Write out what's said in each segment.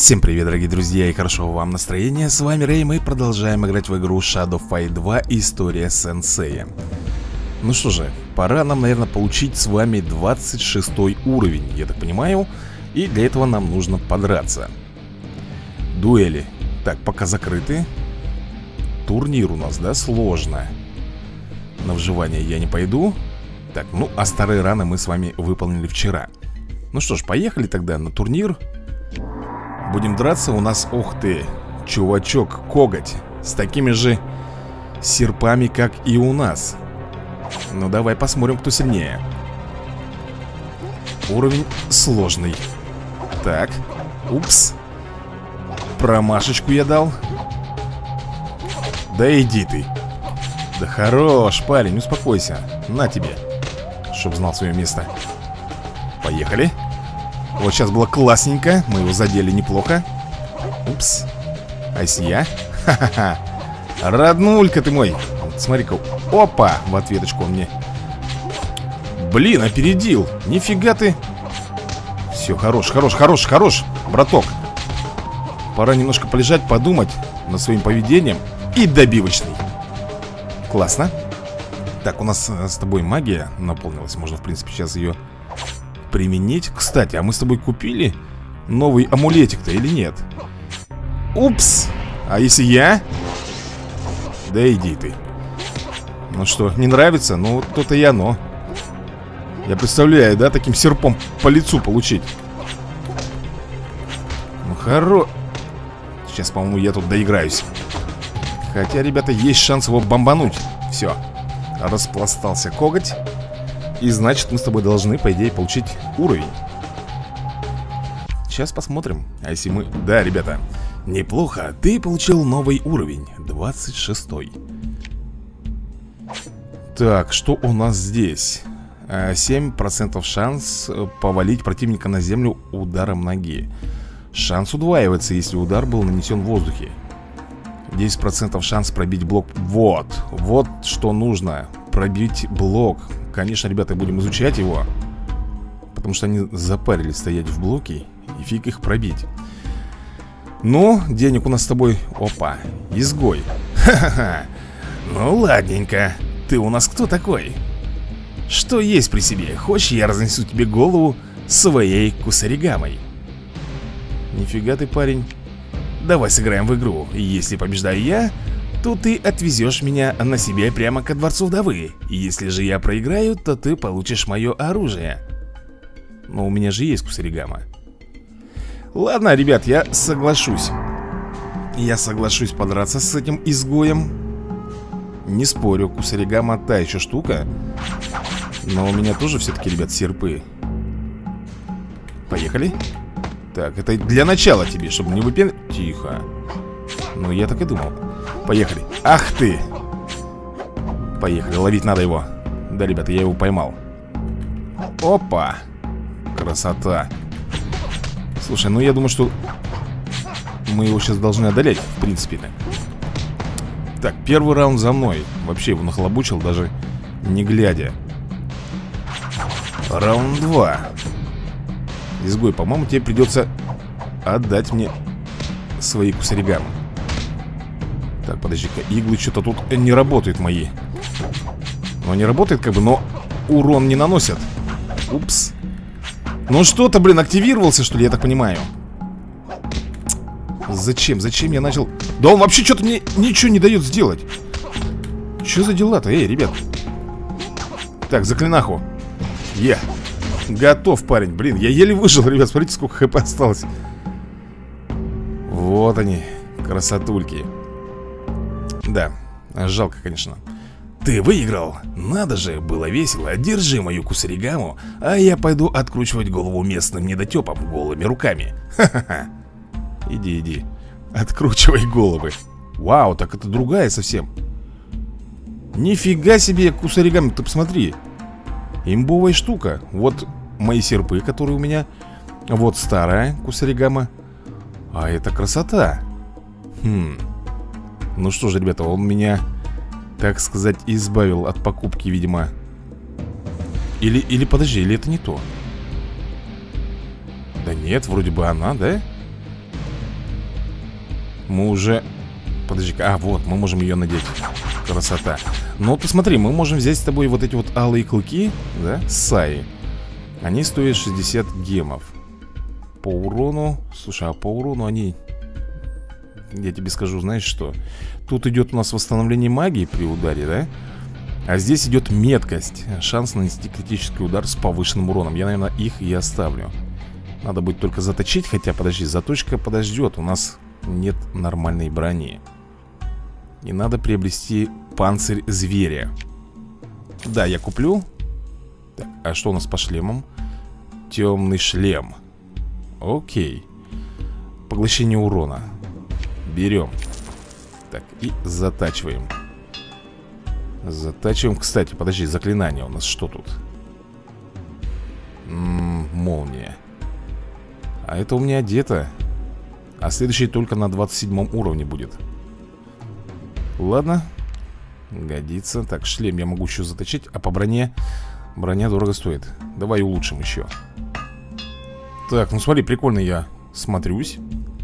Всем привет, дорогие друзья, и хорошего вам настроения. С вами Рэй, мы продолжаем играть в игру Shadow Fight 2. История Сенсея. Ну что же, пора нам, наверное, получить с вами 26 уровень, я так понимаю. И для этого нам нужно подраться. Дуэли. Так, пока закрыты. Турнир у нас, да, сложно. На выживание я не пойду. Так, ну, а старые раны мы с вами выполнили вчера. Ну что ж, поехали тогда на турнир. Будем драться. У нас, ух ты, чувачок, коготь с такими же серпами, как и у нас. Ну давай посмотрим, кто сильнее. Уровень сложный. Так, упс. Промашечку я дал. Да иди ты. Да хорош, парень, успокойся. На тебе, чтоб знал свое место. Поехали. Вот сейчас было классненько. Мы его задели неплохо. Упс. А если я? Ха-ха-ха. Роднулька ты мой. Смотри-ка. Опа. В ответочку он мне. Блин, опередил. Нифига ты. Все, хорош, хорош, хорош, хорош, браток. Пора немножко полежать, подумать над своим поведением. И добивочный. Классно. Так, у нас с тобой магия наполнилась. Можно, в принципе, сейчас ее применить. Кстати, а мы с тобой купили новый амулетик-то или нет? Упс. А если я? Да иди ты. Ну что, не нравится? Ну, то-то и оно. Я представляю, да, таким серпом по лицу получить. Ну, Сейчас, по-моему, я тут доиграюсь. Хотя, ребята, есть шанс его бомбануть. Все. Распластался коготь. И значит, мы с тобой должны, по идее, получить уровень. Сейчас посмотрим. А если мы... Да, ребята, неплохо. Ты получил новый уровень, 26-й. Так, что у нас здесь? 7% шанс повалить противника на землю ударом ноги. Шанс удваивается, если удар был нанесен в воздухе. 10% шанс пробить блок. Вот что нужно. Пробить блок. Конечно, ребята, будем изучать его. Потому что они запарились стоять в блоке. И фиг их пробить. Ну, денег у нас с тобой. Опа, изгой. Ха-ха-ха. Ну, ладненько. Ты у нас кто такой? Что есть при себе? Хочешь, я разнесу тебе голову своей кусаригамой? Нифига ты, парень. Давай сыграем в игру. Если побеждаю я, то ты отвезешь меня на себе прямо ко дворцу вдовы. Если же я проиграю, то ты получишь мое оружие. Но у меня же есть кусаригама. Ладно, ребят, я соглашусь. Я соглашусь подраться с этим изгоем. Не спорю, кусаригама та еще штука. Но у меня тоже все-таки, ребят, серпы. Поехали. Так, это для начала тебе, чтобы не выпен... Тихо. Ну, я так и думал. Поехали. Ах ты. Поехали, ловить надо его. Да, ребята, я его поймал. Опа. Красота. Слушай, ну я думаю, что мы его сейчас должны одолеть, в принципе-то. Так, первый раунд за мной. Вообще его нахлобучил, даже не глядя. Раунд 2. Изгой, по-моему, тебе придется отдать мне свои кусаригамы. Так, подожди-ка, иглы что-то тут не работают мои. Ну, они работают как бы, но урон не наносят. Упс. Ну что-то, блин, активировался, что ли, я так понимаю. Зачем? Зачем я начал? Да он вообще что-то мне ничего не дает сделать. Что за дела-то, ребят? Так, заклинаху. Готов, парень, блин, я еле выжил, ребят, смотрите, сколько хп осталось. Вот они, красотульки. Да, жалко, конечно. Ты выиграл, надо же, было весело. Держи мою кусаригаму, а я пойду откручивать голову местным недотепам голыми руками. Ха-ха-ха. Иди, откручивай головы. Вау, так это другая совсем. Нифига себе кусаригами, ты посмотри. Имбовая штука. Вот мои серпы, которые у меня. Вот старая кусаригама. А это красота. Ну что же, ребята, он меня, так сказать, избавил от покупки, видимо. Или подожди, или это не то? Да нет, вроде бы она, да? Мы уже... Подожди-ка, вот, мы можем ее надеть. Красота. Ну, ты смотри, мы можем взять с тобой вот эти вот алые клыки, да, Саи. Они стоят 60 гемов. По урону... Слушай, а по урону они... Я тебе скажу, знаешь что? Тут идет у нас восстановление магии при ударе, да? А здесь идет меткость. Шанс нанести критический удар с повышенным уроном. Я, наверное, их и оставлю. Надо будет только заточить. Хотя, подожди, заточка подождет. У нас нет нормальной брони. И надо приобрести панцирь зверя. Да, я куплю. Так, а что у нас по шлемам? Темный шлем. Окей. Поглощение урона. Берем. Так, и затачиваем. Затачиваем. Кстати, подожди, заклинание у нас что тут? Молния. А это у меня одето. А следующий только на 27 уровне будет. Ладно. Годится. Так, шлем я могу еще заточить. А по броне... Броня дорого стоит. Давай улучшим еще. Так, ну смотри, прикольно я смотрюсь.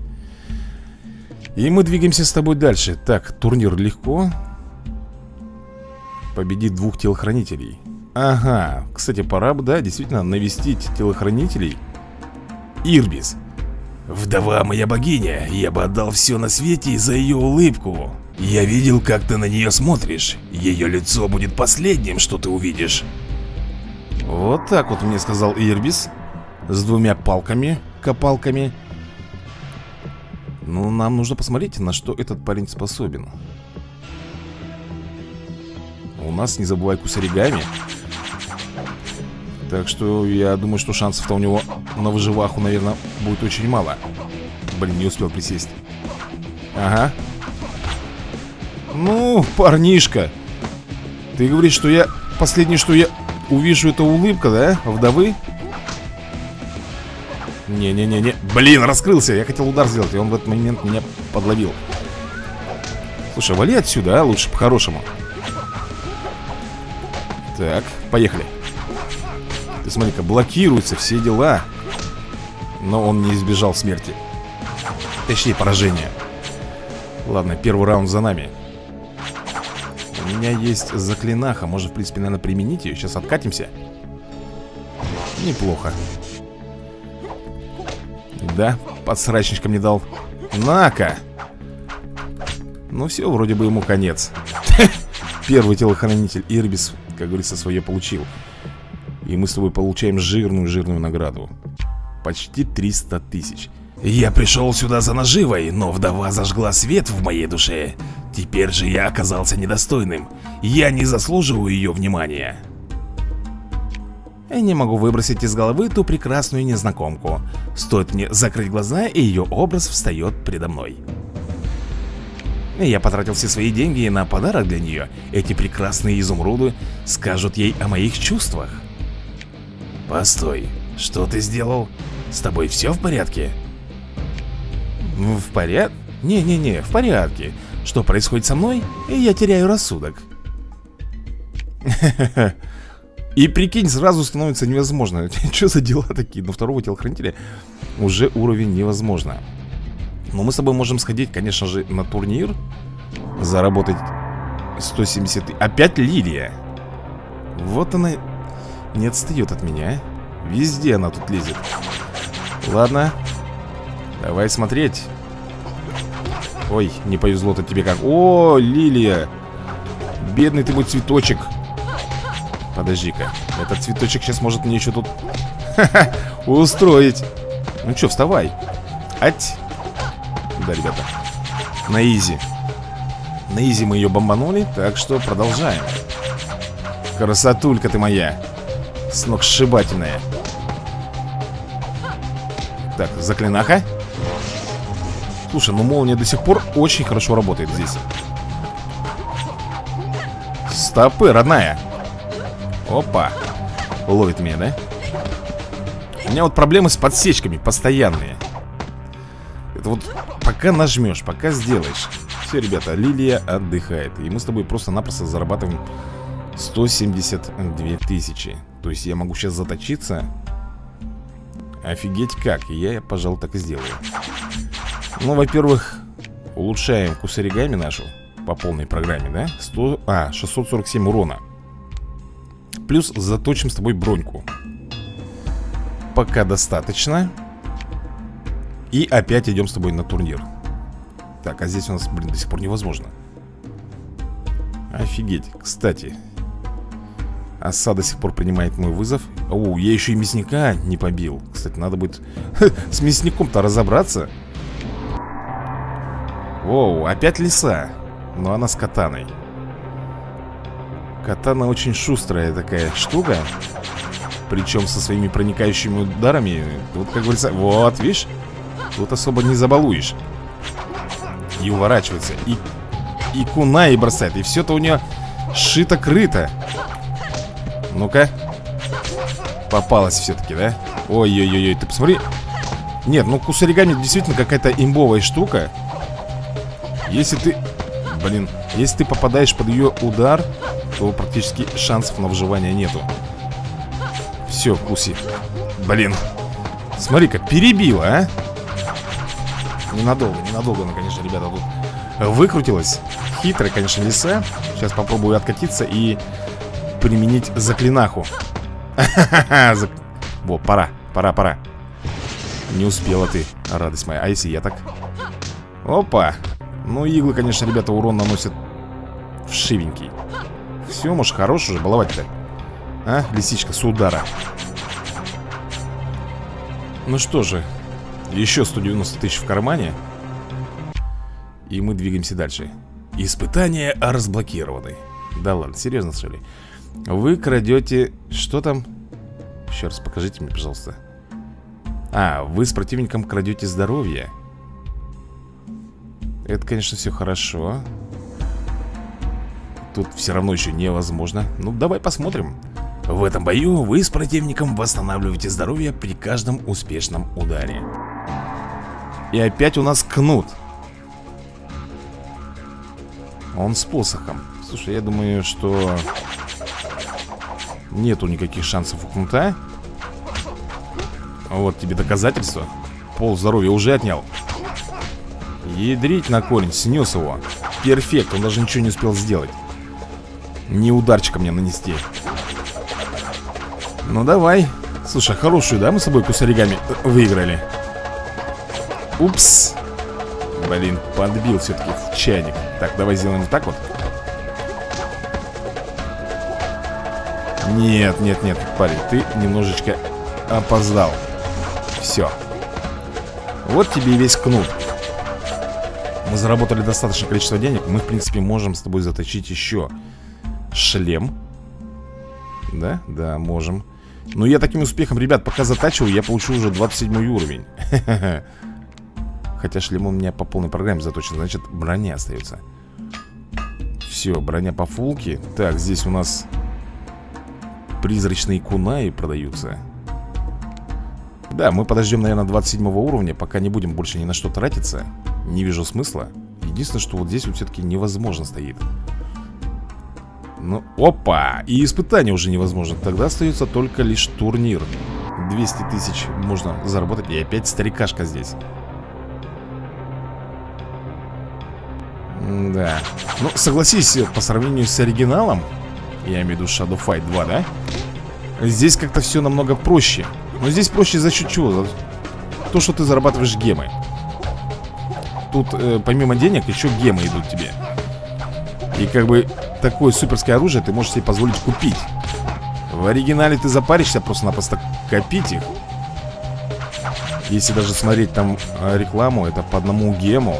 И мы двигаемся с тобой дальше. Так, турнир легко. Победить 2 телохранителей. Ага, кстати, пора бы, да, действительно навестить телохранителей. Ирбис. Вдова моя богиня, я бы отдал все на свете за ее улыбку. Я видел, как ты на нее смотришь. Ее лицо будет последним, что ты увидишь. Вот так вот мне сказал Ирбис. С 2 палками, копалками. Ну, нам нужно посмотреть, на что этот парень способен. У нас, не забывай, кусаригами. Так что я думаю, что шансов-то у него на выживаху, наверное, будет очень мало. Блин, не успел присесть. Ага. Ну, парнишка. Ты говоришь, что я... Последнее, что я увижу, это улыбка, да? Вдовы? Не-не-не-не. Блин, раскрылся. Я хотел удар сделать, и он в этот момент меня подловил. Слушай, вали отсюда, а? Лучше по-хорошему. Так, поехали. Ты смотри-ка, блокируются все дела. Но он не избежал смерти. Точнее, поражения. Ладно, первый раунд за нами. У меня есть заклинаха. Можно, в принципе, наверное, применить ее. Сейчас откатимся. Неплохо. Да, подсрачничка мне дал. На-ка. Ну все, вроде бы ему конец. Первый телохранитель Ирбис, как говорится, свое получил. И мы с тобой получаем жирную награду. Почти 300 тысяч. Я пришел сюда за наживой, но вдова зажгла свет в моей душе. Теперь же я оказался недостойным. Я не заслуживаю ее внимания. Я не могу выбросить из головы ту прекрасную незнакомку. Стоит мне закрыть глаза, и ее образ встает передо мной. Я потратил все свои деньги на подарок для нее. Эти прекрасные изумруды скажут ей о моих чувствах. Постой, что ты сделал? С тобой все в порядке? В порядке? Не-не-не, в порядке. Что происходит со мной? Я теряю рассудок. И прикинь, сразу становится невозможно. Что за дела такие? На второго телохранителя уже уровень невозможно. Но мы с тобой можем сходить, конечно же, на турнир. Заработать 170... Опять Лилия. Вот она не отстает от меня. Везде она тут лезет. Ладно. Давай смотреть. Ой, не повезло-то тебе как. О, Лилия. Бедный ты мой цветочек. Подожди-ка. Этот цветочек сейчас может мне еще тут устроить. Ну что, вставай. Ать. Да, ребята. На изи. На изи мы ее бомбанули. Так что продолжаем. Красотулька ты моя. Сногсшибательная. Так, заклинаха. Слушай, ну молния до сих пор очень хорошо работает здесь. Стопы, родная. Опа. Ловит меня, да? У меня вот проблемы с подсечками постоянные. Это вот пока нажмешь, пока сделаешь. Все, ребята, Лилия отдыхает. И мы с тобой просто-напросто зарабатываем 172 тысячи. То есть я могу сейчас заточиться. Офигеть как. И я, пожалуй, так и сделаю. Ну, во-первых, улучшаем кусаригами нашу по полной программе, да? 647 урона. Плюс заточим с тобой броньку. Пока достаточно. И опять идем с тобой на турнир. Так, а здесь у нас, блин, до сих пор невозможно. Офигеть. Кстати, оса до сих пор принимает мой вызов. О, я еще и мясника не побил. Кстати, надо будет с мясником-то разобраться. Воу, опять лиса. Но она с катаной. Катана очень шустрая такая штука. Причем со своими проникающими ударами. Тут, как говорится, вот, видишь, тут особо не забалуешь. И уворачивается. И куна и бросает. И все-то у нее шито-крыто. Ну-ка. Попалась все-таки, да? Ой-ой-ой, ты посмотри. Нет, ну кусаригами действительно какая-то имбовая штука. Если ты... Блин, если ты попадаешь под ее удар, то практически шансов на выживание нету. Все, Куси. Блин. Смотри-ка, перебила, а? Ненадолго, ну, конечно, ребята, тут выкрутилась. Хитрая, конечно, лиса. Сейчас попробую откатиться и применить заклинаху. Во, пора. Не успела ты, радость моя. А если я так? Опа. Ну, иглы, конечно, ребята, урон наносят вшивенький. Все, может, хорош уже баловать-то. А, лисичка с удара. Ну что же, еще 190 тысяч в кармане. И мы двигаемся дальше. Испытания разблокированы. Да ладно, серьезно, что ли? Вы крадете... Что там? Еще раз покажите мне, пожалуйста. А, вы с противником крадете здоровье. Это, конечно, все хорошо. Тут все равно еще невозможно. Ну, давай посмотрим. В этом бою вы с противником восстанавливаете здоровье при каждом успешном ударе. И опять у нас кнут. Он с посохом. Слушай, я думаю, что нету никаких шансов у кнута. Вот тебе доказательство. Пол здоровья уже отнял. Ядрить на корень, снес его. Перфект, он даже ничего не успел сделать. Ни ударчика мне нанести. Ну давай. Слушай, хорошую, да, мы с тобой кусаригами выиграли. Упс. Блин, подбил все-таки в чайник. Так, давай сделаем вот так вот. Нет, парень, ты немножечко опоздал. Все. Вот тебе и весь кнут. Мы заработали достаточное количество денег. Мы, в принципе, можем с тобой заточить еще шлем. Да? Да, можем. Но я таким успехом, ребят, пока затачиваю, я получу уже 27 уровень. Хотя шлем у меня по полной программе заточен. Значит, броня остается. Все, броня по фулке. Так, здесь у нас призрачные кунаи продаются. Да, мы подождем, наверное, 27 уровня. Пока не будем больше ни на что тратиться. Не вижу смысла. Единственное, что вот здесь вот все-таки невозможно стоит. Ну, опа! И испытание уже невозможно. Тогда остается только лишь турнир. 200 тысяч можно заработать. И опять старикашка здесь. Да. Ну, согласись, по сравнению с оригиналом, я имею в виду Shadow Fight 2, да? Здесь как-то все намного проще. Но здесь проще за счет чего? За то, что ты зарабатываешь гемы. Тут помимо денег еще гемы идут тебе. И как бы такое суперское оружие ты можешь себе позволить купить. В оригинале ты запаришься просто-напросто копить их. Если даже смотреть там рекламу, это по одному гему.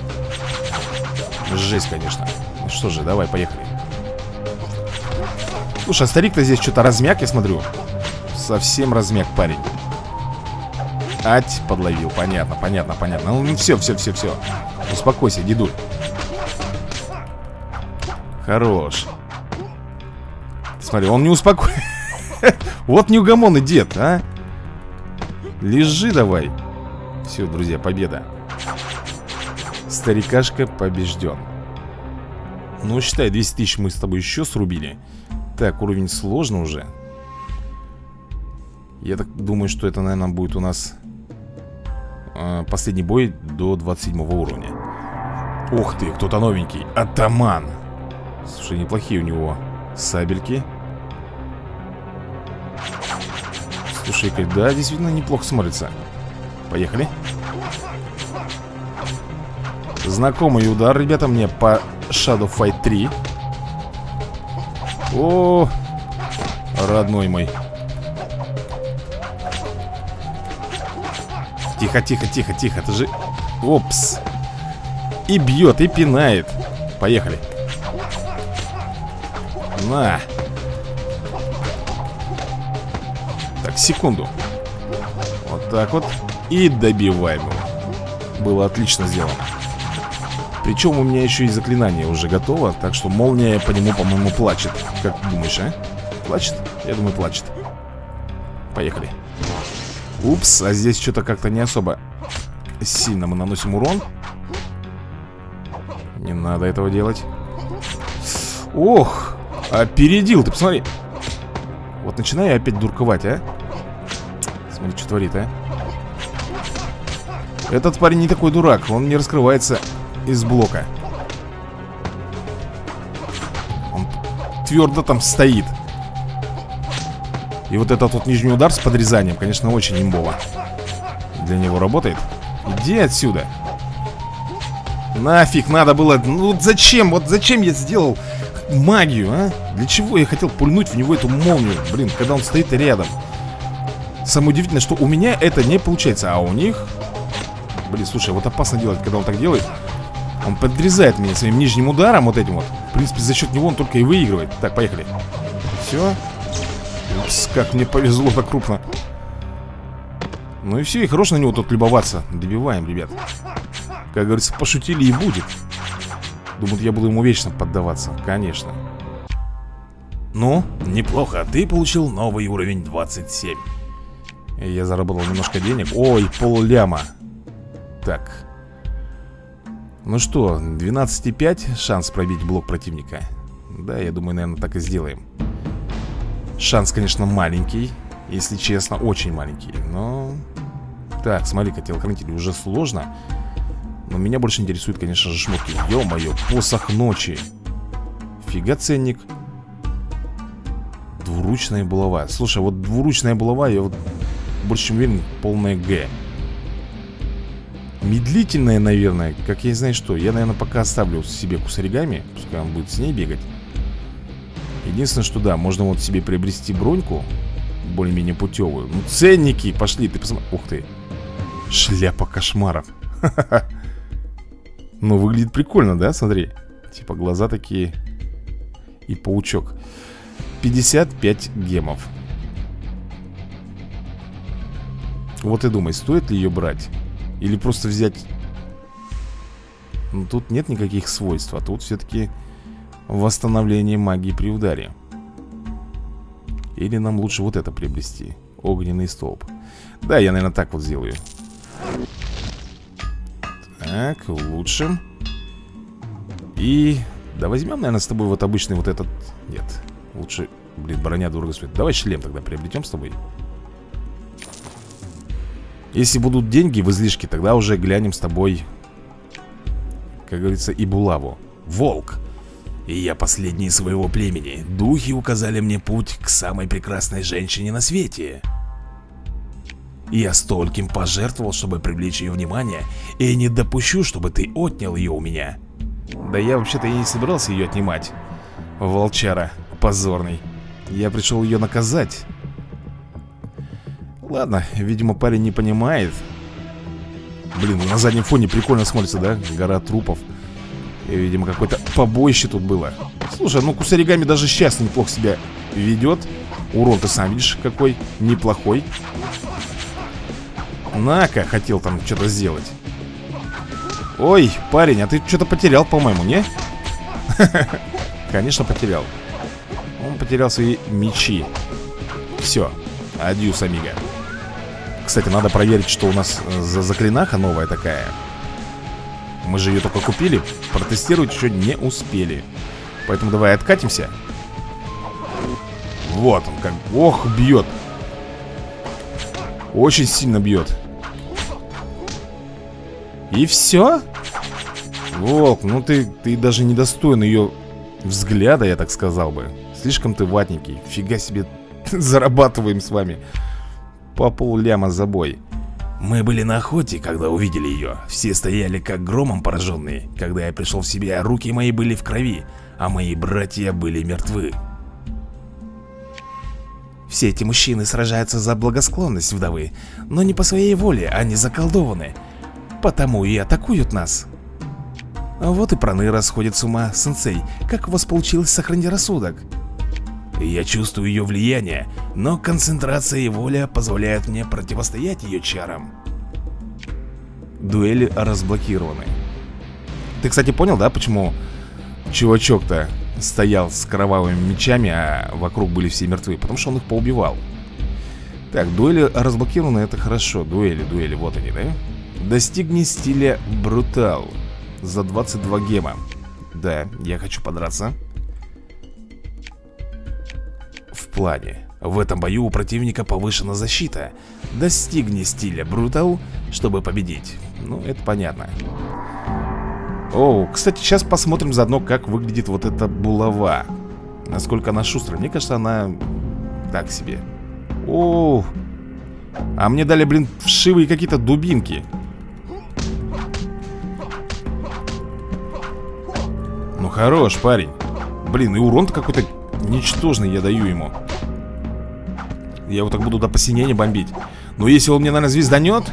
Жесть, конечно. Ну что же, давай, поехали. Слушай, а старик-то здесь что-то размяк, я смотрю. Совсем размяк парень. Ать, подловил, понятно. Ну все. Успокойся, дедуль. Хорош. Смотри, он не успокоен. Вот неугомонный дед, а. Лежи давай. Все, друзья, победа. Старикашка побежден. Ну, считай, 200 тысяч мы с тобой еще срубили. Так, уровень сложный уже. Я так думаю, что это, наверное, будет у нас последний бой до 27 уровня. Ух ты, кто-то новенький. Атаман. Слушай, неплохие у него сабельки. Слушай-ка, да, действительно неплохо смотрится. Поехали. Знакомый удар, ребята, мне по Shadow Fight 3. О, родной мой. Тихо, тихо, тихо, тихо. Это же... Опс. И бьет, и пинает. Поехали. На. Так, секунду. Вот так вот. И добиваем его. Было отлично сделано. Причем у меня еще и заклинание уже готово. Так что молния по нему, по-моему, плачет. Как ты думаешь, а? Плачет? Я думаю, плачет. Поехали. Упс, а здесь что-то как-то не особо сильно мы наносим урон. Не надо этого делать. Ох, опередил, ты посмотри. Вот начинаю опять дурковать, а. Смотри, что творит, а. Этот парень не такой дурак. Он не раскрывается из блока. Он твердо там стоит. И вот этот вот нижний удар с подрезанием, конечно, очень имбово. Для него работает. Иди отсюда. Нафиг надо было. Ну зачем? Вот зачем я сделал магию, а? Для чего я хотел пульнуть в него эту молнию? Блин, когда он стоит рядом. Самое удивительное, что у меня это не получается. А у них... Блин, слушай, вот опасно делать, когда он так делает. Он подрезает меня своим нижним ударом, вот этим вот. В принципе, за счет него он только и выигрывает. Так, поехали. Все. Упс, как мне повезло-то крупно. Ну и все, и хорошо на него тут любоваться. Добиваем, ребят. Как говорится, пошутили и будет. Думают, я буду ему вечно поддаваться. Конечно. Ну, неплохо, ты получил новый уровень 27. Я заработал немножко денег. Ой, пол-ляма. Так. Ну что, 12,5 шанс пробить блок противника. Да, я думаю, наверное, так и сделаем. Шанс, конечно, маленький. Если честно, очень маленький. Но... Так, смотри-ка, телохранитель уже сложно. Но меня больше интересует, конечно же, шмотки. Ё-моё, посох ночи. Фига ценник. Двуручная булава. Слушай, вот двуручная булава, я вот больше чем уверен, полная Г. Медлительная, наверное, как я не знаю что. Я, наверное, пока оставлю себе кусаригами. Пускай он будет с ней бегать. Единственное, что да, можно вот себе приобрести броньку более-менее путевую. Ну, ценники пошли, ты посмотри. Ух ты. Шляпа кошмаров. Ну, выглядит прикольно, да, смотри. Типа глаза такие. И паучок. 55 гемов. Вот и думай, стоит ли ее брать? Или просто взять... Ну, тут нет никаких свойств. А тут все-таки восстановление магии при ударе. Или нам лучше вот это приобрести. Огненный столб. Да, я, наверное, так вот сделаю. Так, улучшим. И... Да возьмем, наверное, с тобой вот обычный вот этот... Нет, лучше... Блин, броня дорого стоит. Давай шлем тогда приобретем с тобой. Если будут деньги в излишке, тогда уже глянем с тобой, как говорится, и булаву. Волк. И я последний из своего племени. Духи указали мне путь к самой прекрасной женщине на свете. Я стольким пожертвовал, чтобы привлечь ее внимание, и не допущу, чтобы ты отнял ее у меня. Да я вообще-то и не собирался ее отнимать. Волчара позорный. Я пришел ее наказать. Ладно, видимо, парень не понимает. Блин, на заднем фоне прикольно смотрится, да? Гора трупов. И, видимо, какое-то побоище тут было. Слушай, ну кусаригами даже сейчас неплохо себя ведет. Урон ты сам видишь какой неплохой. На-ка, хотел там что-то сделать. Ой, парень, а ты что-то потерял, по-моему, не? Конечно, потерял. Он потерял свои мечи. Все, адьюс, амиго. Кстати, надо проверить, что у нас за заклинаха новая такая. Мы же ее только купили. Протестировать еще не успели. Поэтому давай откатимся. Вот он как. Ох, бьет. Очень сильно бьет. И все? Волк, ну ты даже не достоин ее взгляда, я так сказал бы. Слишком ты ватненький. Фига себе зарабатываем с вами по полляма за бой. Мы были на охоте, когда увидели ее. Все стояли как громом пораженные. Когда я пришел в себя, руки мои были в крови, а мои братья были мертвы. Все эти мужчины сражаются за благосклонность вдовы, но не по своей воле, они заколдованы. Потому и атакуют нас. Вот и Проныра сходит с ума. Сенсей, как у вас получилось сохранить рассудок? Я чувствую ее влияние, но концентрация и воля позволяют мне противостоять ее чарам. Дуэли разблокированы. Ты, кстати, понял, да, почему чувачок-то стоял с кровавыми мечами, а вокруг были все мертвы? Потому что он их поубивал. Так, дуэли разблокированы, это хорошо. Дуэли, вот они, да? Достигни стиля Брутал за 22 гема. Да, я хочу подраться. В плане. В этом бою у противника повышена защита. Достигни стиля Брутал, чтобы победить. Ну, это понятно. О, кстати, сейчас посмотрим заодно, как выглядит вот эта булава. Насколько она шустрая. Мне кажется, она так себе. О, а мне дали, блин, вшивые какие-то дубинки. Ну, хорош, парень. Блин, и урон-то какой-то ничтожный я даю ему. Я его так буду до посинения бомбить. Но если он мне, наверное, звезданет,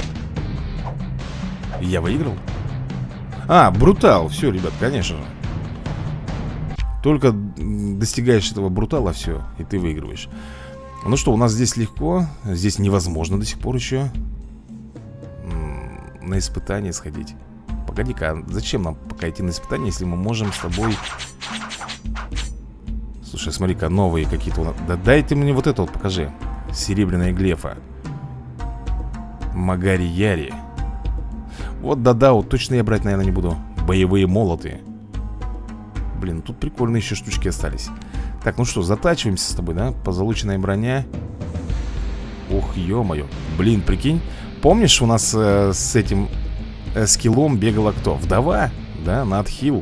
я выиграл. А, Брутал, все, ребят, конечно же. Только достигаешь этого Брутала, все, и ты выигрываешь. Ну что, у нас здесь легко. Здесь невозможно до сих пор еще на испытание сходить. Погоди-ка, а зачем нам пока идти на испытание, если мы можем с тобой... Слушай, смотри-ка, новые какие-то у нас... Да дай ты мне вот это вот покажи. Серебряная глефа. Магари-яри. Вот да-да, вот точно я брать, наверное, не буду. Боевые молоты. Блин, тут прикольные еще штучки остались. Так, ну что, затачиваемся с тобой, да? Позолоченная броня. Ох, ё-моё. Блин, прикинь. Помнишь, у нас с этим скиллом бегала кто? Вдова? Да, на отхил.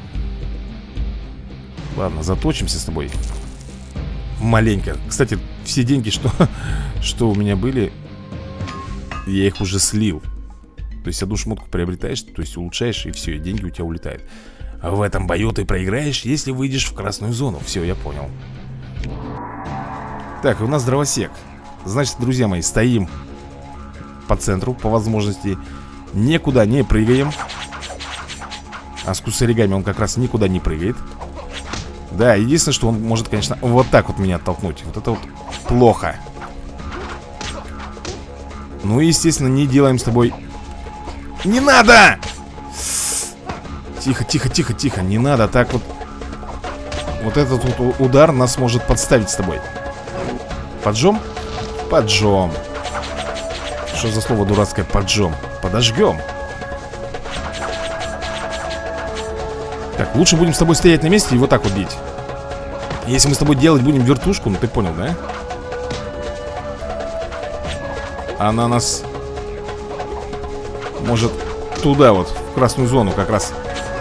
Ладно, заточимся с тобой. Маленько. Кстати, все деньги, что у меня были, я их уже слил. То есть одну шмотку приобретаешь, то есть улучшаешь, и все, и деньги у тебя улетают. В этом бою ты проиграешь, если выйдешь в красную зону. Все, я понял. Так, у нас дровосек. Значит, друзья мои, стоим по центру, по возможности. Никуда не прыгаем. А с кусаригами он как раз никуда не прыгает. Да, единственное, что он может, конечно, вот так вот меня оттолкнуть. Вот это вот плохо. Ну и, естественно, не делаем с тобой... Не надо! Тихо, тихо, тихо, тихо. Не надо так вот. Вот этот вот удар нас может подставить с тобой. Поджжем? Поджжем. Что за слово дурацкое поджжем? Подожгем. Так, лучше будем с тобой стоять на месте и вот так вот бить. Если мы с тобой делать будем вертушку, ну ты понял, да? Она нас может туда вот, в красную зону как раз.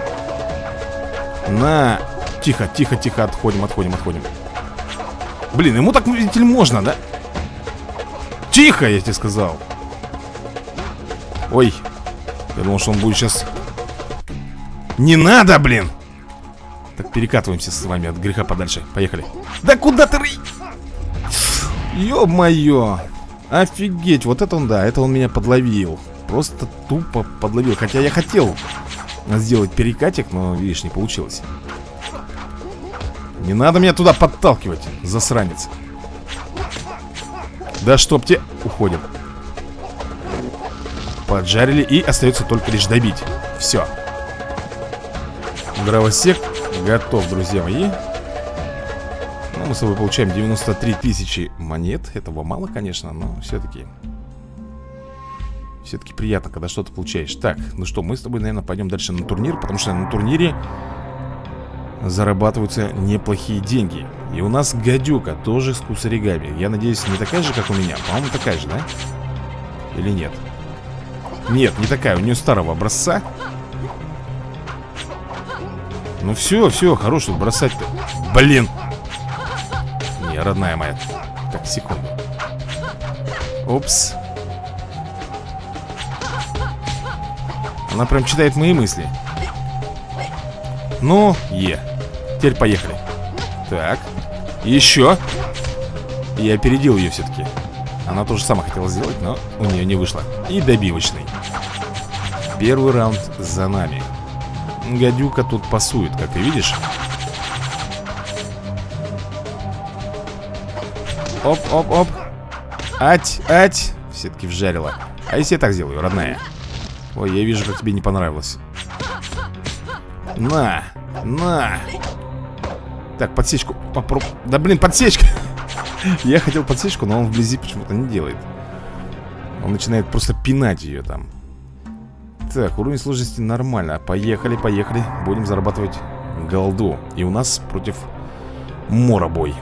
На. Тихо, тихо, тихо, отходим, отходим, отходим. Блин, ему так, видите ли, можно, да? Тихо, я тебе сказал. Ой, я думал, что он будет сейчас... Не надо, блин. Так, перекатываемся с вами от греха подальше. Поехали. Да куда ты... Ё-моё. Офигеть, вот это он, да, это он меня подловил. Просто тупо подловил. Хотя я хотел сделать перекатик, но, видишь, не получилось. Не надо меня туда подталкивать, засранец. Да чтоб те... Уходим. Поджарили, и остается только лишь добить. Все. Дровосек готов, друзья мои. Ну, мы с тобой получаем 93 тысячи монет. Этого мало, конечно, но все-таки приятно, когда что-то получаешь. Так, ну что, мы с тобой, наверное, пойдем дальше на турнир, потому что на турнире зарабатываются неплохие деньги. И у нас гадюка тоже с кусаригами. Я надеюсь, не такая же, как у меня. По-моему, такая же, да? Или нет? Нет, не такая, у нее старого образца. Ну все, хорош тут бросать-то. Блин. Не, родная моя. Так, секунду. Опс. Она прям читает мои мысли. Ну, теперь поехали. Так, еще. Я опередил ее все-таки. Она тоже сама хотела сделать, но у нее не вышло. И добивочный. Первый раунд за нами. Гадюка тут пасует, как ты видишь. Оп. Ать. Все-таки вжарила. А если я так сделаю, родная? Ой, я вижу, как тебе не понравилось. На. Так, подсечку попробуй. Да блин, подсечка. Я хотел подсечку, но он вблизи почему-то не делает. Он начинает просто пинать ее там. Так, уровень сложности нормально. Поехали. Будем зарабатывать голду. И у нас против Мора бой.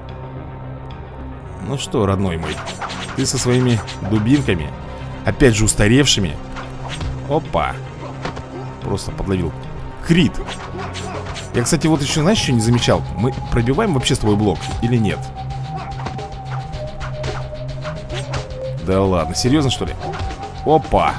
Ну что, родной мой, ты со своими дубинками, опять же устаревшими. Опа. Просто подловил. Крит. Я, кстати, вот еще, знаешь, что не замечал? Мы пробиваем вообще с тобой блок или нет? Да ладно, серьезно, что ли? Опа.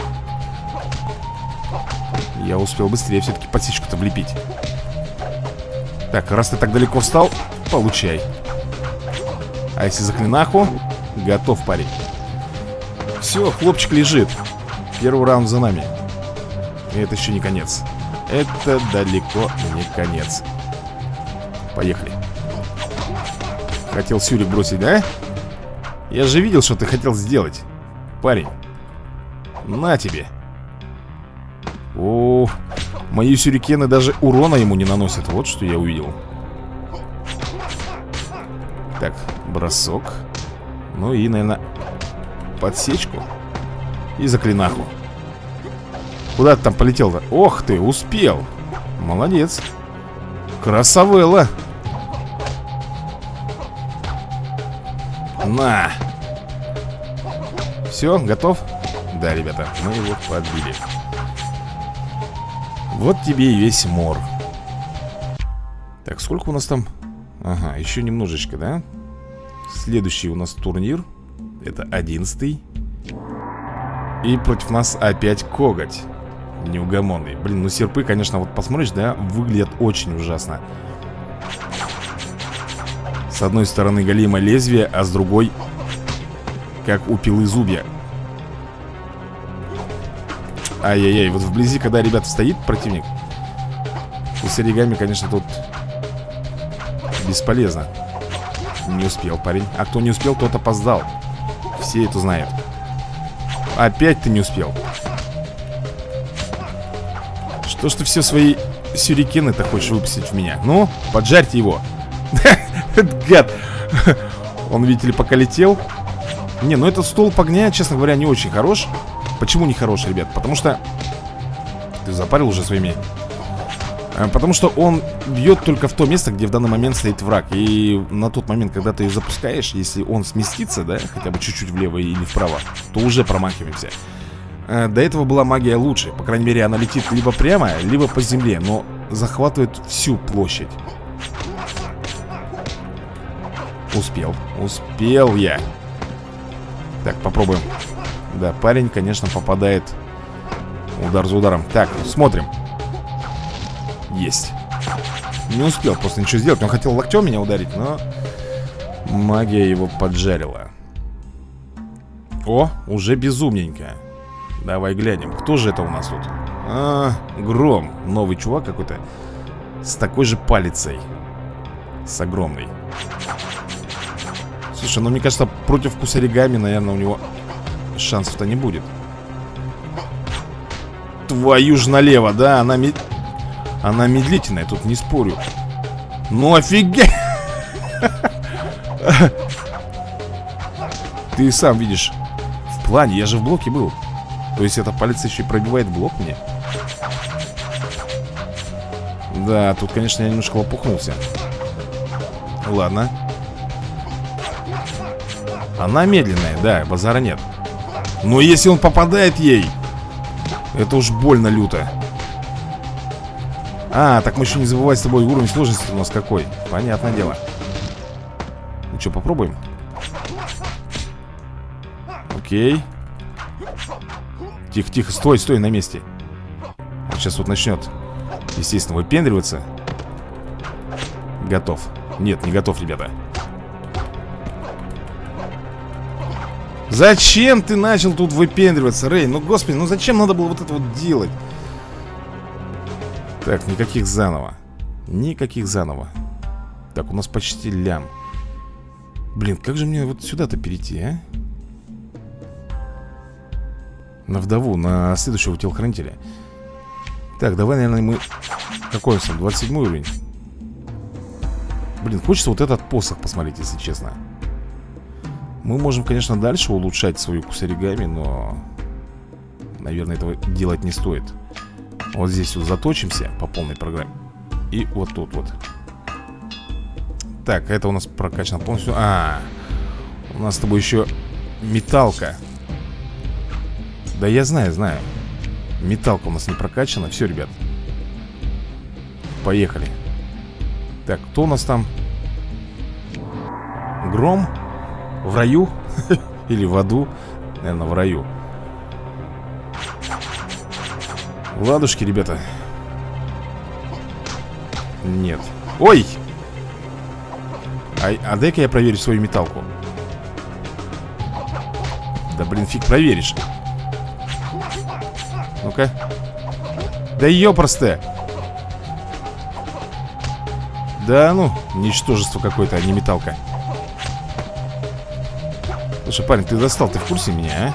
Я успел быстрее все-таки подсечку-то влепить. Так, раз ты так далеко встал, получай. А если заклинаху? Готов, парень. Все, хлопчик лежит. Первый раунд за нами. И это еще не конец. Это далеко не конец. Поехали. Хотел сюрик бросить, да? Я же видел, что ты хотел сделать, парень. На тебе. О, мои сюрикены даже урона ему не наносят. Вот что я увидел. Так, бросок. Ну и, наверное, подсечку. И заклинаху. Куда ты там полетел-то? Ох ты, успел. Молодец. Красавелла. На. Все, готов? Да, ребята, мы его подбили. Вот тебе и весь мор. Так, сколько у нас там? Ага, еще немножечко, да? Следующий у нас турнир. Это 11-й. И против нас опять коготь. Неугомонный. Блин, ну серпы, конечно, вот посмотришь, да, выглядят очень ужасно. С одной стороны голимое лезвие, а с другой как у пилы зубья. Ай-яй-яй, вот вблизи, когда, ребят, стоит противник, и с оригами, конечно, тут бесполезно. Не успел парень. А кто не успел, тот опоздал. Все это знают. Опять ты не успел. Что ж ты все свои сюрикены-то хочешь выпустить в меня? Ну, поджарьте его. Гад. Он, видите ли, пока летел. Не, ну этот столб огня, честно говоря, не очень хорош. Почему не хорош, ребят? Потому что... Ты запарил уже своими... Потому что он бьет только в то место, где в данный момент стоит враг. И на тот момент, когда ты ее запускаешь, если он сместится, да, хотя бы чуть-чуть влево или вправо, то уже промахиваемся. До этого была магия лучше. По крайней мере, она летит либо прямо, либо по земле, но захватывает всю площадь. Успел я. Так, попробуем. Да, парень, конечно, попадает удар за ударом. Так, смотрим. Есть. Не успел просто ничего сделать. Он хотел локтем меня ударить, но магия его поджарила. О, уже безумненько. Давай глянем, кто же это у нас тут? Гром. Новый чувак какой-то. С такой же палицей. С огромной. Слушай, ну мне кажется, против Кусаригами, наверное, у него шансов-то не будет. Твою ж налево, да, она медлительная, тут не спорю. Ну офигеть. Ты сам видишь. В плане, я же в блоке был. То есть эта палец еще и пробивает блок мне. Да, тут, конечно, я немножко лопухнулся. Ладно. Она медленная, да, базара нет. Но если он попадает ей, это уж больно люто. А, так мы еще не забывай с тобой, уровень сложности у нас какой. Понятное дело. Ну что, попробуем? Окей. Тихо, тихо, стой, стой на месте. Он сейчас вот начнет, естественно, выпендриваться. Готов. Нет, не готов, ребята. Зачем ты начал тут выпендриваться, Рэй? Ну, господи, ну зачем надо было вот это вот делать? Так, никаких заново. Никаких заново. Так, у нас почти лям. Блин, как же мне вот сюда-то перейти, а? На вдову, на следующего телохранителя. Так, давай, наверное, мы... Какой он сам? 27 уровень. Блин, хочется вот этот посох посмотреть, если честно. Мы можем, конечно, дальше улучшать свою кусаригами, но... Наверное, этого делать не стоит. Вот здесь вот заточимся по полной программе. И вот тут вот. Так, это у нас прокачано полностью. У нас с тобой еще металка. Да я знаю, знаю. Металка у нас не прокачана. Все, ребят. Поехали. Так, кто у нас там? Гром? В раю? Или в аду? Наверное, в раю. Ладушки, ребята. Нет. Ой! А дай-ка я проверю свою металку. Да блин, фиг проверишь. Ну-ка. Да ёпросто. Да ну, ничтожество какое-то, а не металка. Слушай, парень, ты достал, ты в курсе меня,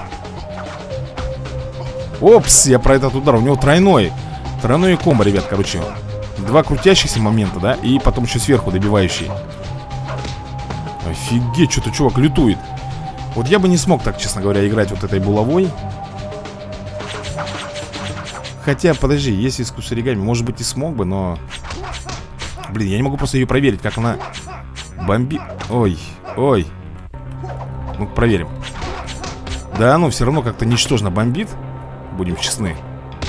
а? Опс, я про этот удар, у него тройной. Тройной комбо, ребят, короче. Два крутящихся момента, да, и потом еще сверху добивающий. Офигеть, что-то чувак лютует. Вот я бы не смог так, честно говоря, играть вот этой булавой. Хотя, подожди, если с кусаригами, может быть и смог бы, но... Блин, я не могу просто ее проверить, как она бомбит. Ой, ой. Ну-ка, проверим. Да, ну, все равно как-то ничтожно бомбит. Будем честны.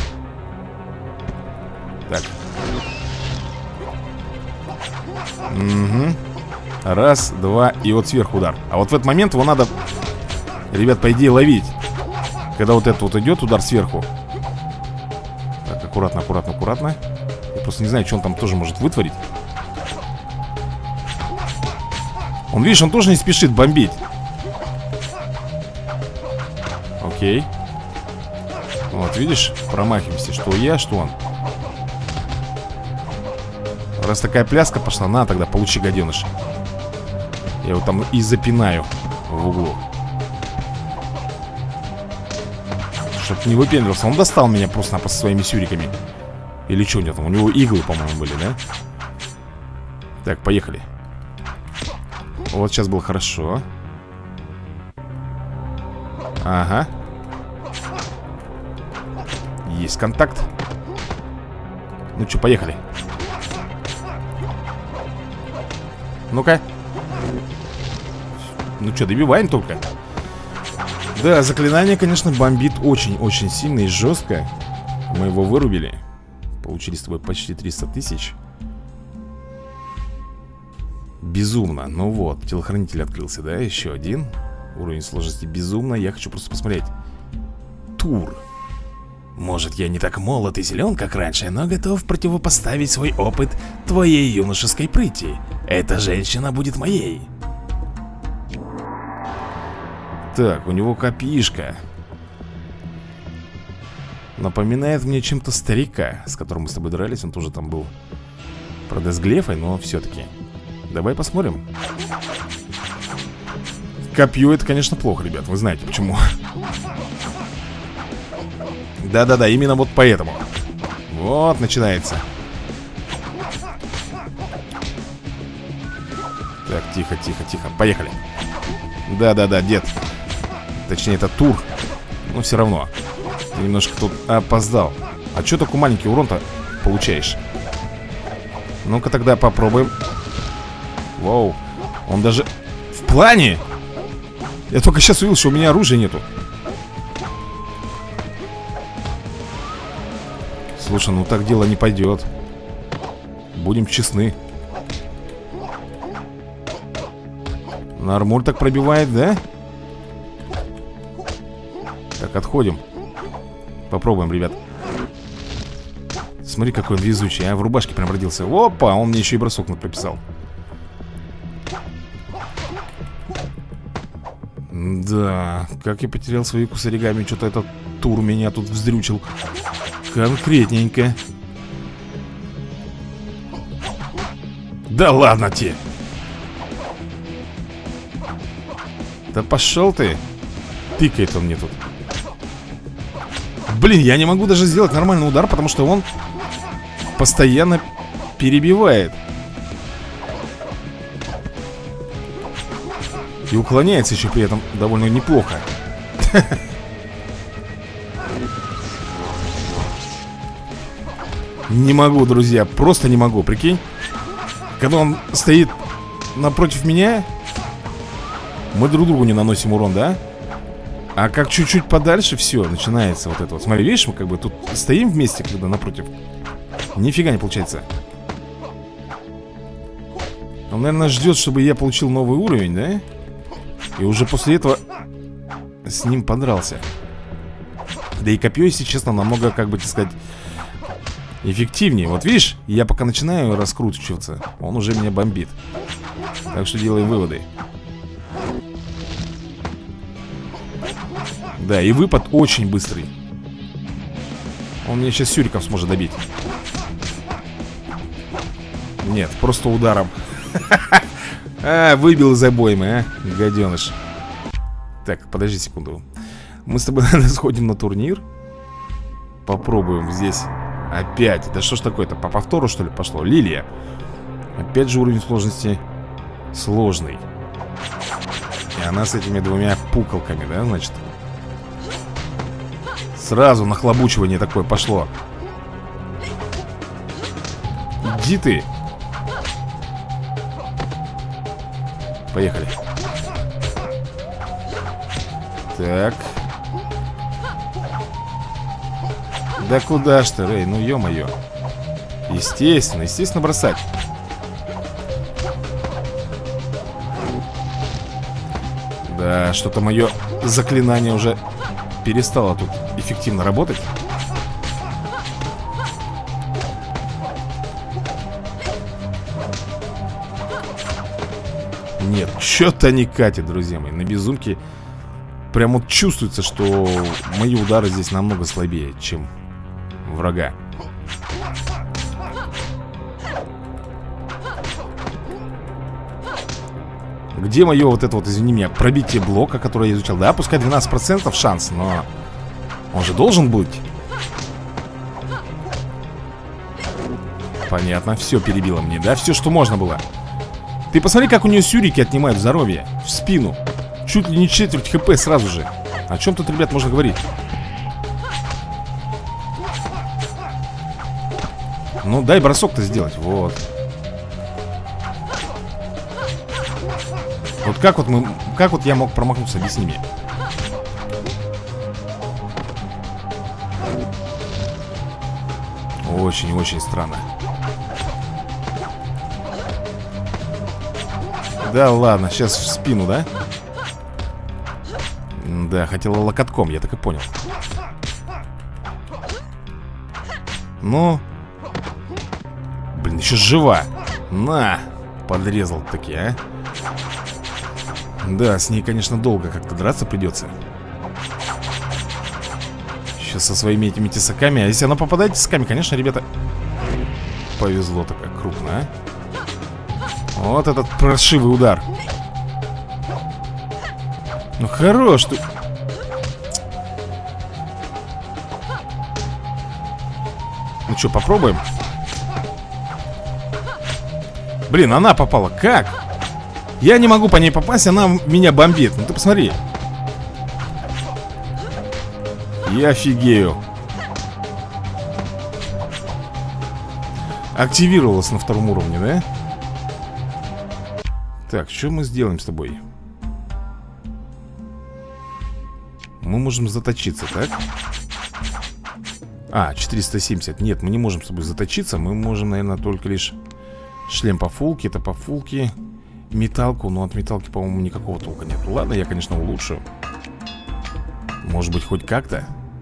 Так. Угу. Раз, два, и вот сверху удар. А вот в этот момент его надо, ребят, по идее ловить. Когда вот это вот идет, удар сверху. Так, аккуратно, аккуратно, аккуратно. Я просто не знаю, что он там тоже может вытворить. Он, видишь, он тоже не спешит бомбить. Окей. Вот, видишь, промахиваемся. Что я, что он. Раз такая пляска пошла, на, тогда получи, гаденыш. Я его там и запинаю в углу. Чтоб не выпендривался. Он достал меня просто-напросто своими сюриками. Или что у него там? У него иглы, по-моему, были, да? Так, поехали. Вот сейчас было хорошо. Ага. Есть контакт. Ну что, поехали. Ну-ка. Ну что, добиваем только. Да, заклинание, конечно, бомбит очень-очень сильно и жестко. Мы его вырубили. Получили с тобой почти 300 тысяч. Безумно. Ну вот, телохранитель открылся, да? Еще один. Уровень сложности безумно. Я хочу просто посмотреть. Тур. Может, я не так молод и силен, как раньше, но готов противопоставить свой опыт твоей юношеской прыти. Эта женщина будет моей. Так, у него копишка. Напоминает мне чем-то старика, с которым мы с тобой дрались. Он тоже там был, правда, с глефой, но все-таки. Давай посмотрим. Копье — это, конечно, плохо, ребят. Вы знаете почему. Да-да-да, именно вот поэтому. Вот, начинается. Так, тихо, тихо, тихо, поехали. Да-да-да, дед. Точнее, это Тур. Но все равно. Ты немножко тут опоздал. А что такой маленький урон-то получаешь? Ну-ка тогда попробуем. Вау. Он даже в плане. Я только сейчас увидел, что у меня оружия нету. Слушай, ну так дело не пойдет. Будем честны. Нормуль так пробивает, да? Так, отходим. Попробуем, ребят. Смотри, какой он везучий, а? В рубашке прям родился. Опа, он мне еще и бросок прописал. Да, как я потерял свои кусаригами. Что-то этот тур меня тут вздрючил конкретненько. Да ладно тебе. Да пошел ты. Тыкает он мне тут. Блин, я не могу даже сделать нормальный удар, потому что он постоянно перебивает. И уклоняется еще при этом довольно неплохо. Не могу, друзья, просто не могу, прикинь. Когда он стоит напротив меня, мы друг другу не наносим урон, да? А как чуть-чуть подальше, все, начинается вот это вот. Смотри, видишь, мы как бы тут стоим вместе, когда напротив. Нифига не получается. Он, наверное, ждет, чтобы я получил новый уровень, да? И уже после этого с ним подрался. Да и копье, если честно, намного, как бы, так сказать, эффективнее. Вот видишь, я пока начинаю раскручиваться, он уже меня бомбит. Так что делаем выводы. Да, и выпад очень быстрый. Он меня сейчас сюриком сможет добить. Нет, просто ударом. Выбил из обоймы, а, гаденыш. Так, подожди секунду. Мы с тобой, наверное, сходим на турнир. Попробуем здесь. Опять, да что ж такое-то, по повтору что ли пошло? Лилия. Опять же уровень сложности сложный. И она с этими двумя пуколками, да, значит. Сразу нахлобучивание такое пошло. Иди ты. Поехали. Так. Да куда ж ты, Рэй, ну ё-моё. Естественно, естественно бросать. Да, что-то мое заклинание уже перестало тут эффективно работать. Нет, что-то не катит, друзья мои. На безумке прям вот чувствуется, что мои удары здесь намного слабее, чем врага. Где мое вот это вот, извини меня, пробитие блока, которое я изучал? Да, пускай 12% шанс, но он же должен быть. Понятно, все перебило мне, да? Все, что можно было. Ты посмотри, как у нее сюрики отнимают здоровье в спину. Чуть ли не четверть хп сразу же. О чем тут, ребят, можно говорить? Ну, дай бросок-то сделать, вот. Вот как вот мы, как вот я мог промахнуться, объясни мне. Очень-очень странно. Да ладно, сейчас в спину, да? Да, хотела локотком, я так и понял. Ну. Блин, еще жива. На, подрезал таки, а. Да, с ней, конечно, долго как-то драться придется. Сейчас со своими этими тесаками. А если она попадает тесаками, конечно, ребята, повезло-то как крупно, а. Вот этот паршивый удар. Ну хорош ты. Ну что, попробуем? Блин, она попала. Как? Я не могу по ней попасть, она меня бомбит. Ну ты посмотри. Я офигею. Активировалась на втором уровне, да? Так, что мы сделаем с тобой? Мы можем заточиться, так? А, 470. Нет, мы не можем с тобой заточиться. Мы можем, наверное, только лишь Шлем по фулке, это по фулке. Металку, но от металки, по-моему, никакого толка нет. Ладно, я, конечно, улучшу. Может быть, хоть как-то.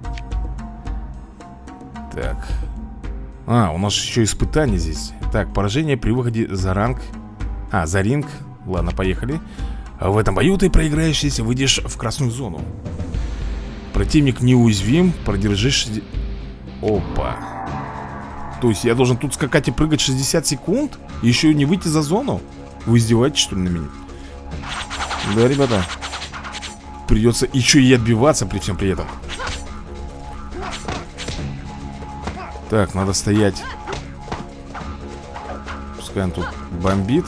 Так. А, у нас еще испытание здесь. Так, поражение при выходе за ранг. А, за ринг. Ладно, поехали. В этом бою ты проиграешь, если выйдешь в красную зону. Противник неуязвим. Продержишь... Опа. То есть я должен тут скакать и прыгать 60 секунд? И еще не выйти за зону? Вы издеваетесь, что ли, на меня? Да, ребята. Придется еще и отбиваться при всем при этом. Так, надо стоять. Пускай он тут бомбит.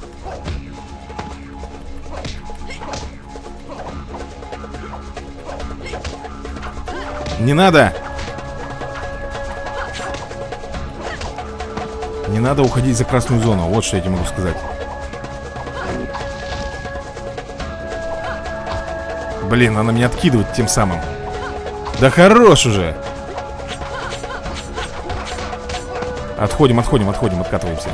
Не надо! Не надо уходить за красную зону. Вот что я тебе могу сказать. Блин, она меня откидывает тем самым. Да хорош уже. Отходим, отходим, отходим, откатываемся.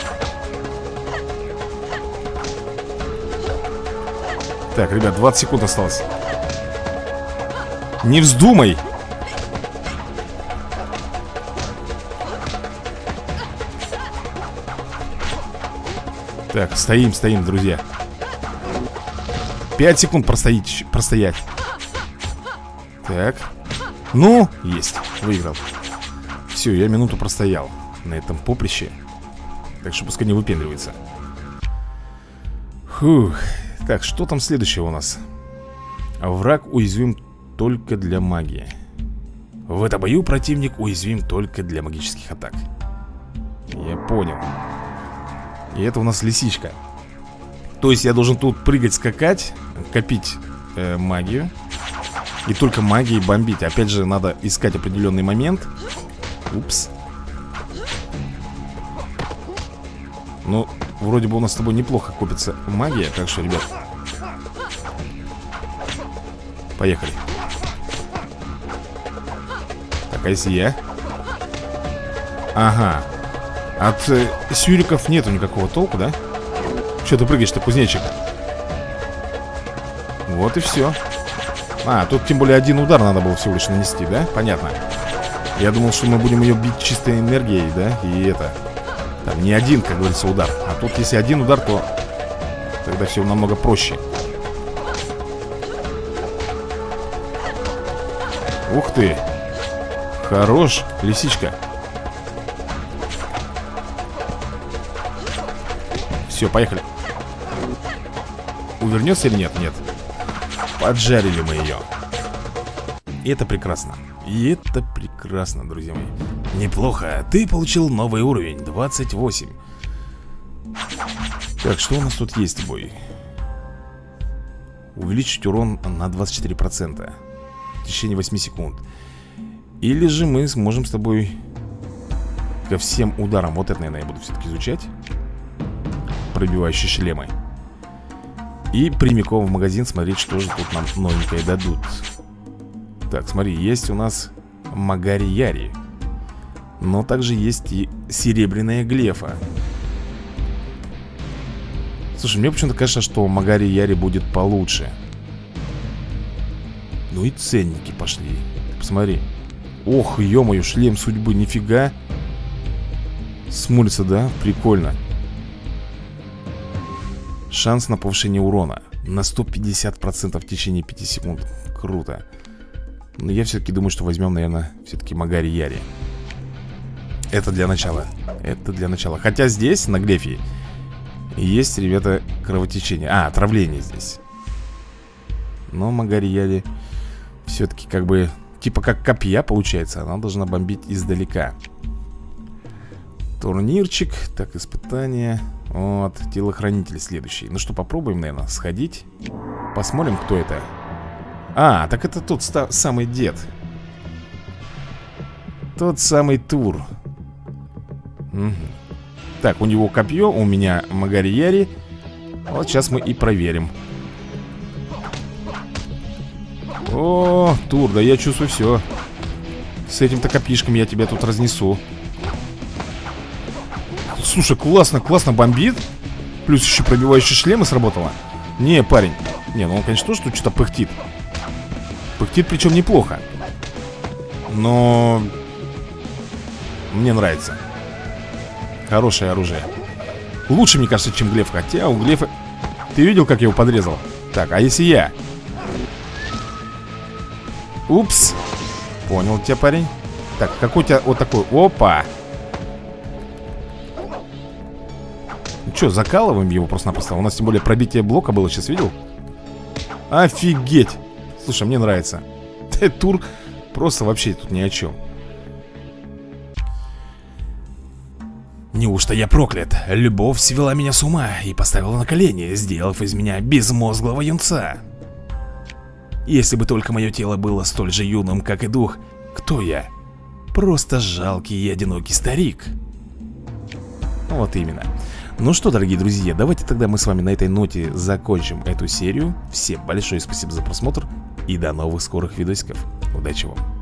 Так, ребят, 20 секунд осталось. Не вздумай. Так, стоим, стоим, друзья. 5 секунд простоять. Так. Ну, есть, выиграл. Все, я минуту простоял на этом поприще. Так что пускай не выпендривается. Фух. Так, что там следующее у нас? Враг уязвим только для магии. В этом бою противник уязвим только для магических атак. Я понял. И это у нас лисичка. То есть я должен тут прыгать, скакать, копить магию. И только магией бомбить. Опять же, надо искать определенный момент. Упс. Ну, вроде бы у нас с тобой неплохо копится магия. Так что, ребят, поехали. Так, а если я? Ага. От сюриков нету никакого толку, да? Че ты прыгаешь-то, кузнечик? Вот и все. А, тут тем более один удар надо было всего лишь нанести, да? Понятно. Я думал, что мы будем ее бить чистой энергией, да? И это... Там не один, как говорится, удар. А тут если один удар, то... Тогда все намного проще. Ух ты. Хорош, лисичка. Все, поехали. Увернется или нет? Нет. Поджарили мы ее. И это прекрасно. И это прекрасно, друзья мои. Неплохо. Ты получил новый уровень, 28. Так, что у нас тут есть с тобой? Увеличить урон на 24% в течение 8 секунд. Или же мы сможем с тобой ко всем ударам. Вот это, наверное, я буду все-таки изучать. Пробивающие шлемы. И прямиком в магазин смотреть, что же тут нам новенькое дадут. Так, смотри, есть у нас Магари-Яри. Но также есть и серебряная глефа. Слушай, мне почему-то кажется, что Магари-Яри будет получше. Ну и ценники пошли. Посмотри. Ох, ё-моё, шлем судьбы, нифига. Смулится, да? Прикольно. Шанс на повышение урона на 150% в течение 5 секунд. Круто. Но я все-таки думаю, что возьмем, наверное, все-таки Магари-Яри. Это для начала. Это для начала. Хотя здесь, на глефе, есть, ребята, кровотечение. А, отравление здесь. Но Магари-Яри все-таки как бы... Типа как копья получается. Она должна бомбить издалека. Турнирчик. Так, испытание. Вот, телохранитель следующий. Ну что, попробуем, наверное, сходить. Посмотрим, кто это. А, так это тот самый дед. Тот самый Тур. Угу. Так, у него копье, у меня Магари-Яри. Вот сейчас мы и проверим. О, Тур, да я чувствую все. С этим-то копишком я тебя тут разнесу. Слушай, классно, классно бомбит. Плюс еще пробивающие шлемы сработало. Не, парень. Не, ну он, конечно, тоже тут что-то пыхтит. Пыхтит, причем неплохо. Но мне нравится. Хорошее оружие. Лучше, мне кажется, чем Глеф. Хотя у Глефа... Ты видел, как я его подрезал? Так, а если я? Упс. Понял тебя, парень. Так, какой у тебя вот такой? Опа. Ну что, закалываем его просто-напросто. У нас тем более пробитие блока было, сейчас видел? Офигеть. Слушай, мне нравится. Тур просто вообще тут ни о чем. Неужто я проклят? Любовь свела меня с ума и поставила на колени, сделав из меня безмозглого юнца. Если бы только мое тело было столь же юным, как и дух, кто я? Просто жалкий и одинокий старик. Вот именно. Ну что, дорогие друзья, давайте тогда мы с вами на этой ноте закончим эту серию. Всем большое спасибо за просмотр и до новых скорых видосиков. Удачи вам.